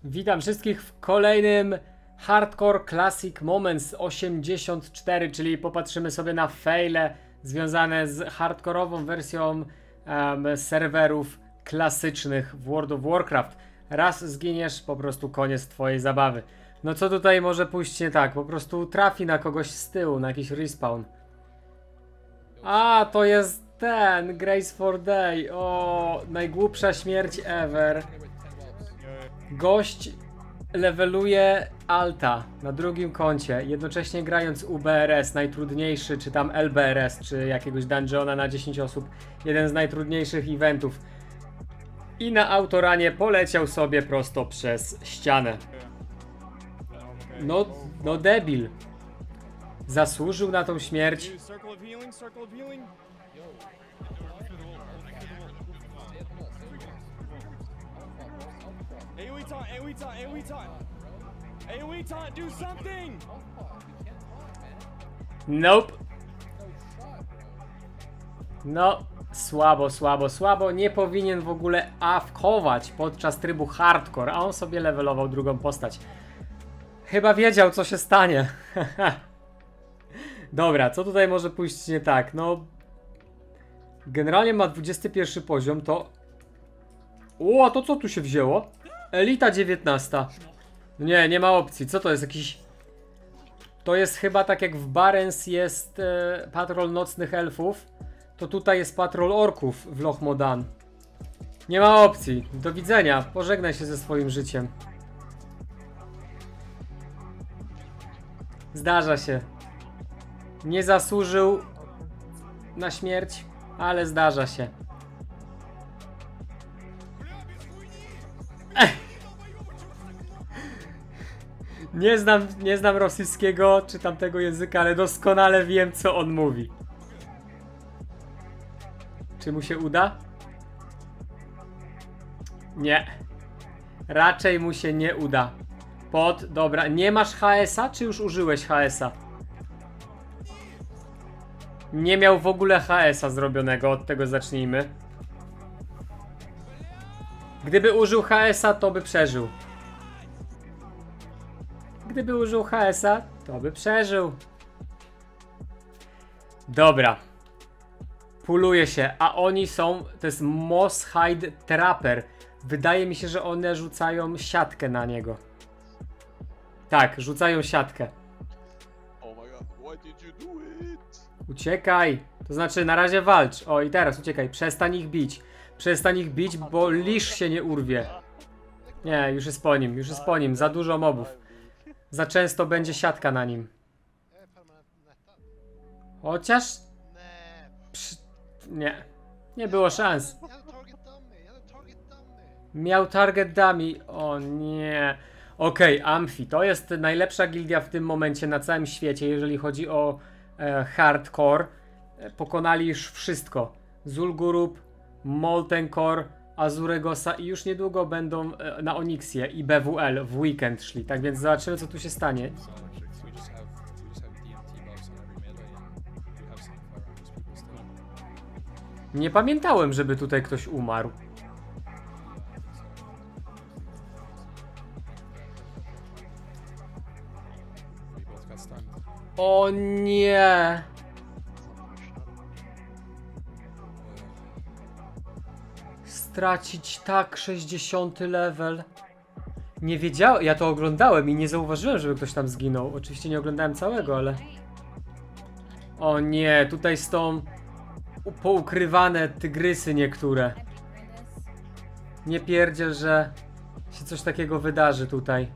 Witam wszystkich w kolejnym Hardcore Classic Moments 84, czyli popatrzymy sobie na faile związane z hardkorową wersją serwerów klasycznych w World of Warcraft. Raz zginiesz, po prostu koniec twojej zabawy. No co tutaj może pójść nie tak? Po prostu trafi na kogoś z tyłu, na jakiś respawn. A, to jest ten, Grace for Day. O, najgłupsza śmierć ever. Gość leveluje Alta na drugim koncie, jednocześnie grając UBRS, najtrudniejszy, czy tam LBRS, czy jakiegoś dungeona na 10 osób, jeden z najtrudniejszych eventów. I na autoranie poleciał sobie prosto przez ścianę. No debil. Zasłużył na tą śmierć. Nope. No, słabo. Nie powinien w ogóle awkować podczas trybu hardcore, a on sobie levelował drugą postać. Chyba wiedział, co się stanie. Dobra, co tutaj może pójść nie tak? No, generalnie ma 21 poziom, to... O, to co tu się wzięło? Elita 19. Nie ma opcji. Co to jest? Jakiś... To jest chyba tak jak w Barents jest patrol nocnych elfów, to tutaj jest patrol orków w Loch Modan. Nie ma opcji. Do widzenia. Pożegnaj się ze swoim życiem. Zdarza się. Nie zasłużył na śmierć, ale zdarza się. Nie znam rosyjskiego czy tamtego języka, ale doskonale wiem, co on mówi. Czy mu się uda? Nie. Raczej mu się nie uda. Dobra, nie masz HS-a, czy już użyłeś HS-a? Nie miał w ogóle HS-a zrobionego, od tego zacznijmy. Gdyby użył HS-a, to by przeżył. Gdyby użył HS-a, to by przeżył. Dobra. Puluje się, a oni są... To jest Moss Hide Trapper. Wydaje mi się, że one rzucają siatkę na niego. Tak, rzucają siatkę. Uciekaj. To znaczy, na razie walcz. O, i teraz uciekaj. Przestań ich bić. Przestań ich bić, bo lisz się nie urwie. Nie, już jest po nim. Za dużo mobów. Za często będzie siatka na nim. Chociaż... Nie. Nie było szans. Miał target dummy. O nie. Okej, Amphi. To jest najlepsza gildia w tym momencie na całym świecie, jeżeli chodzi o hardcore. Pokonali już wszystko. Zul'Gurub, Molten Core, Azuregosa i już niedługo będą na Onyxie i BWL w weekend szli. Tak więc zobaczymy, co tu się stanie. Nie pamiętałem, żeby tutaj ktoś umarł. O nie! Stracić tak 60 level. Nie wiedziałem, ja to oglądałem i nie zauważyłem, żeby ktoś tam zginął. Oczywiście nie oglądałem całego, ale... O nie, tutaj są poukrywane tygrysy niektóre. Nie pierdziel, że się coś takiego wydarzy tutaj.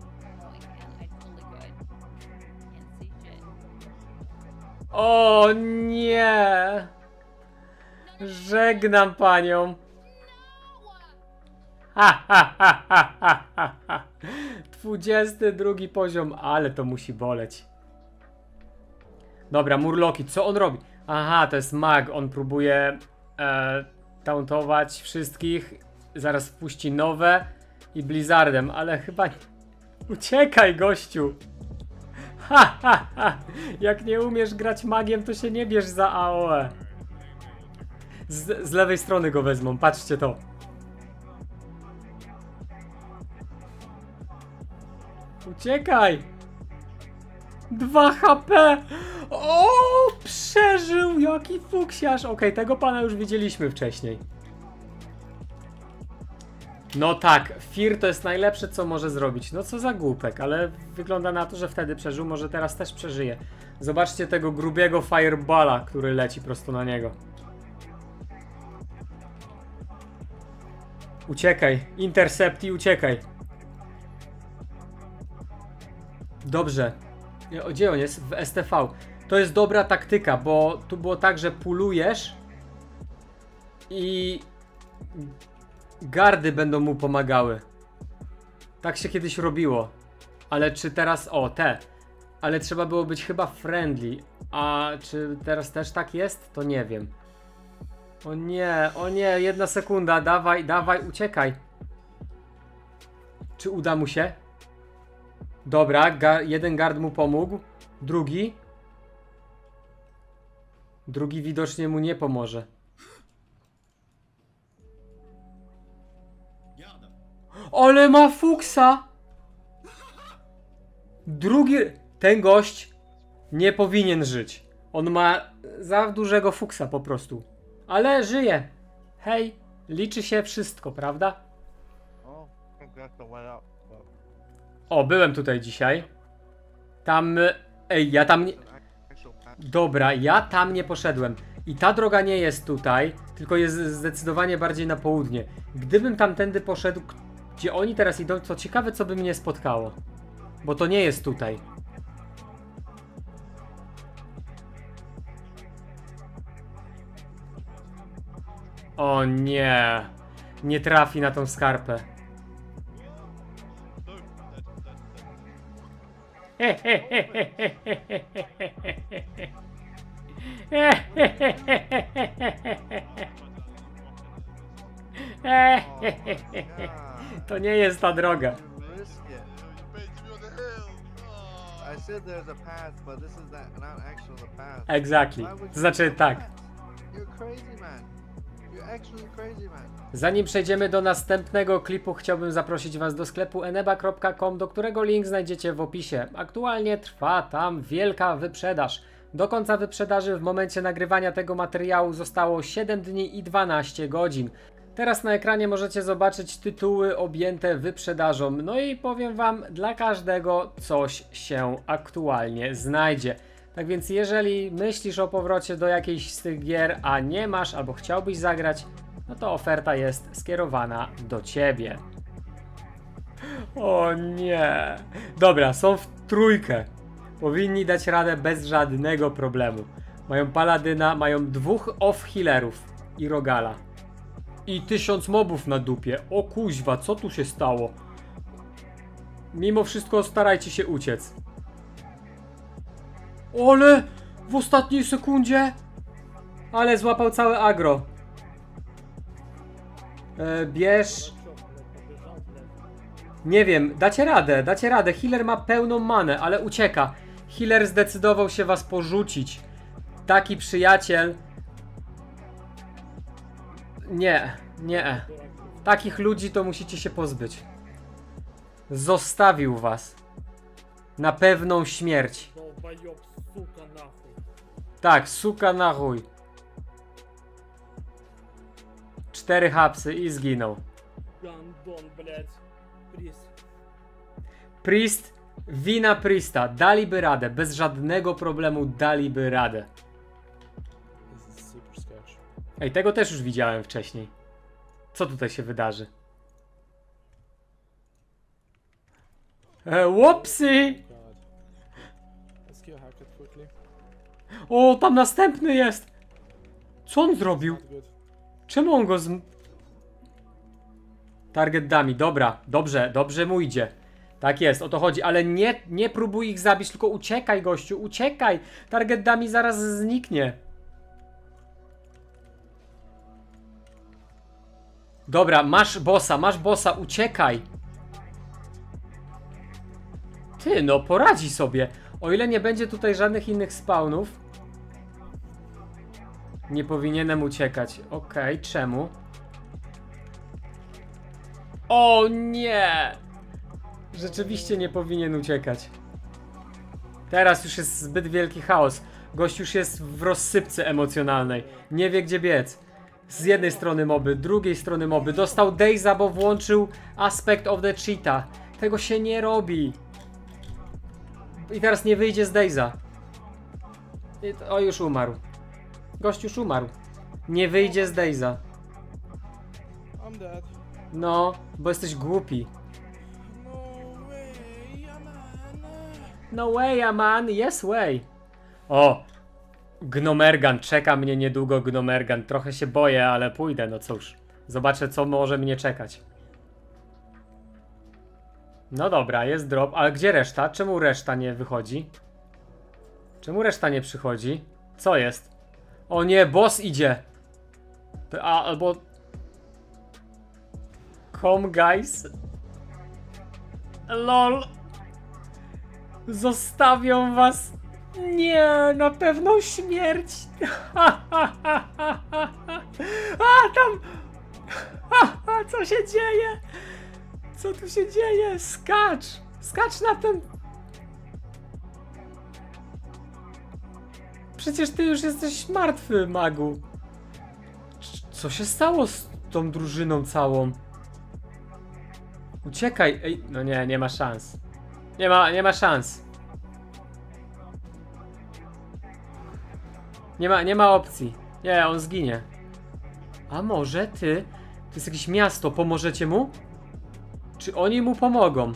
O nie! Żegnam panią. 22 poziom, ale to musi boleć. Dobra, Murloki, co on robi? Aha, to jest mag, on próbuje tauntować wszystkich. Zaraz wpuści nowe i Blizzardem, ale chyba... Uciekaj, gościu! Jak nie umiesz grać magiem, to się nie bierz za AOE. Z lewej strony go wezmą, patrzcie to. Uciekaj! 2 HP! O, przeżył! Jaki fuksiarz! Okej, tego pana już widzieliśmy wcześniej. No tak, Fear to jest najlepsze, co może zrobić. No co za głupek, ale wygląda na to, że wtedy przeżył, może teraz też przeżyje. Zobaczcie tego grubiego fireballa, który leci prosto na niego. Uciekaj, intercept i uciekaj. Dobrze. Gdzie on jest? W STV. To jest dobra taktyka, bo tu było tak, że pulujesz i gardy będą mu pomagały. Tak się kiedyś robiło. Ale czy teraz... O, te. Ale trzeba było być chyba friendly. A czy teraz też tak jest? To nie wiem. O nie, 1 sekunda. Dawaj, dawaj, uciekaj. Czy uda mu się? Dobra, jeden gard mu pomógł. Drugi. Drugi widocznie mu nie pomoże. Ale ma fuksa! Drugi... Ten gość nie powinien żyć. On ma za dużego fuksa po prostu. Ale żyje. Hej, liczy się wszystko, prawda? O, byłem tutaj dzisiaj. Tam... Ej, ja tam nie... Dobra, ja tam nie poszedłem. I ta droga nie jest tutaj, tylko jest zdecydowanie bardziej na południe. Gdybym tamtędy poszedł, gdzie oni teraz idą, to ciekawe, co by mnie spotkało. Bo to nie jest tutaj. O nie. Nie trafi na tą skarpę. To nie jest ta droga. Exactly. To znaczy tak. Zanim przejdziemy do następnego klipu, chciałbym zaprosić Was do sklepu eneba.com, do którego link znajdziecie w opisie. Aktualnie trwa tam wielka wyprzedaż. Do końca wyprzedaży w momencie nagrywania tego materiału zostało 7 dni i 12 godzin. Teraz na ekranie możecie zobaczyć tytuły objęte wyprzedażą. No i powiem Wam, dla każdego coś się aktualnie znajdzie. Tak więc jeżeli myślisz o powrocie do jakiejś z tych gier, a nie masz albo chciałbyś zagrać, no to oferta jest skierowana do Ciebie. O nie. Dobra, są w trójkę. Powinni dać radę bez żadnego problemu. Mają paladyna, mają 2 off-healerów i rogala. I 1000 mobów na dupie. O kuźwa, co tu się stało? Mimo wszystko starajcie się uciec. Ole! W ostatniej sekundzie! Ale złapał całe agro. Bierz... Nie wiem, dacie radę, dacie radę. Healer ma pełną manę, ale ucieka. Healer zdecydował się was porzucić. Taki przyjaciel... Nie, nie. Takich ludzi to musicie się pozbyć. Zostawił was. Na pewną śmierć. Tak, suka na chuj. 4 hapsy i zginął. Priest, wina Priesta. Daliby radę, bez żadnego problemu daliby radę. Ej, tego też już widziałem wcześniej. Co tutaj się wydarzy? Whoopsie! O, tam następny jest! Co on zrobił? Czemu on go Target dummy, dobra, dobrze, dobrze mu idzie. Tak jest, o to chodzi, ale nie próbuj ich zabić, tylko uciekaj, gościu, uciekaj! Target dummy zaraz zniknie. Dobra, masz bossa, uciekaj! Ty, no poradzi sobie. O ile nie będzie tutaj żadnych innych spawnów, nie powinienem uciekać. Okej, czemu? O nie! Rzeczywiście nie powinien uciekać. Teraz już jest zbyt wielki chaos. Gość już jest w rozsypce emocjonalnej. Nie wie gdzie biec. Z jednej strony moby, drugiej strony moby. Dostał Daze'a, bo włączył aspect of the cheetah. Tego się nie robi. I teraz nie wyjdzie z Daze'a. O, już umarł. Gość już umarł. Nie wyjdzie z Daze'a. No, bo jesteś głupi. No way, a man, yes way. O! Gnomergan, czeka mnie niedługo Gnomergan. Trochę się boję, ale pójdę, no cóż. Zobaczę, co może mnie czekać. No dobra, jest drop, ale gdzie reszta? Czemu reszta nie wychodzi? Czemu reszta nie przychodzi? Co jest? O nie, boss idzie! Albo... Come guys. LOL. Zostawią was. Nie, na pewną śmierć. A tam. Co się dzieje? Co tu się dzieje? Skacz. Skacz na ten. Przecież ty już jesteś martwy, magu. Co się stało z tą drużyną całą? Uciekaj. Ej, no nie, nie ma szans. Nie ma szans. Nie ma opcji. Nie, on zginie. A może ty? To jest jakieś miasto, pomożecie mu? Czy oni mu pomogą?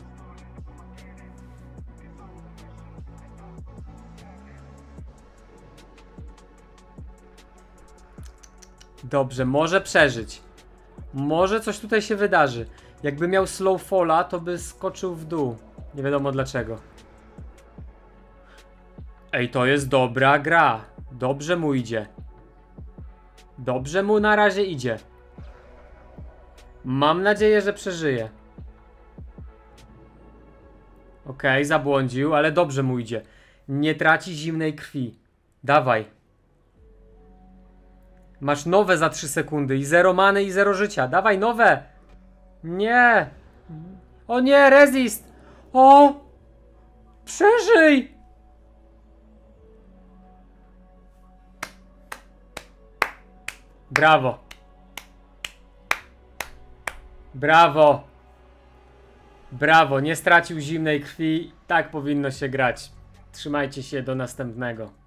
Dobrze, może przeżyć. Może coś tutaj się wydarzy. Jakby miał slow falla, to by skoczył w dół. Nie wiadomo dlaczego. Ej, to jest dobra gra. Dobrze mu idzie. Dobrze mu na razie idzie. Mam nadzieję, że przeżyje. Okej, zabłądził, ale dobrze mu idzie. Nie traci zimnej krwi. Dawaj. Masz nowe za 3 sekundy i 0 many i 0 życia. Dawaj nowe. Nie. O nie, resist. O. Przeżyj. Brawo. Brawo. Brawo, nie stracił zimnej krwi. Tak powinno się grać. Trzymajcie się, do następnego.